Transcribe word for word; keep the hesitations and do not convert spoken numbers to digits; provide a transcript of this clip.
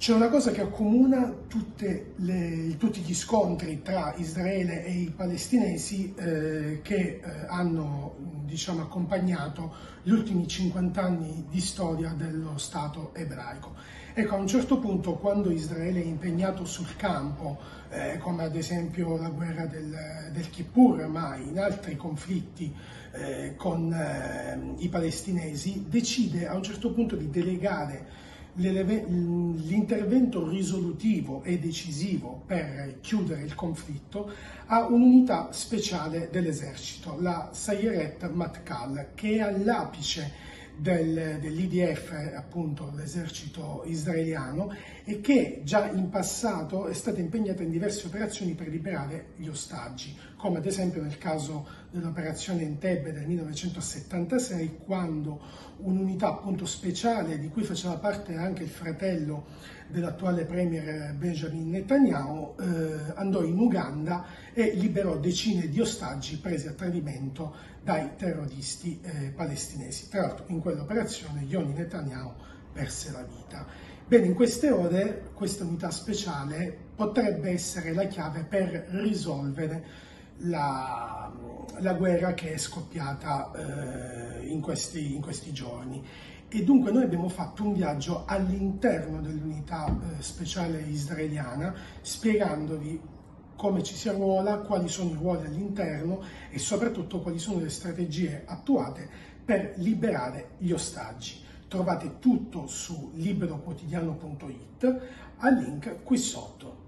C'è una cosa che accomuna tutte le, tutti gli scontri tra Israele e i palestinesi eh, che eh, hanno diciamo, accompagnato gli ultimi cinquanta anni di storia dello Stato ebraico. Ecco, a un certo punto, quando Israele è impegnato sul campo, eh, come ad esempio la guerra del, del Kippur, ma in altri conflitti eh, con eh, i palestinesi, decide a un certo punto di delegare l'intervento risolutivo e decisivo per chiudere il conflitto a un'unità speciale dell'esercito, la Sayeret Matkal, che è all'apice del, dell'I D F, appunto l'esercito israeliano, e che già in passato è stata impegnata in diverse operazioni per liberare gli ostaggi, come ad esempio nel caso dell'operazione Entebbe del millenovecentosettantasei, quando un'unità appunto speciale, di cui faceva parte anche il fratello dell'attuale premier Benjamin Netanyahu, eh, andò in Uganda e liberò decine di ostaggi presi a tradimento dai terroristi eh, palestinesi. Tra l'altro in quell'operazione Yoni Netanyahu perse la vita. Bene, in queste ore questa unità speciale potrebbe essere la chiave per risolvere la, la guerra che è scoppiata eh, in, questi, in questi giorni. E dunque noi abbiamo fatto un viaggio all'interno dell'unità eh, speciale israeliana, spiegandovi come ci si arruola, quali sono i ruoli all'interno e soprattutto quali sono le strategie attuate per liberare gli ostaggi. Trovate tutto su libero quotidiano punto it al link qui sotto.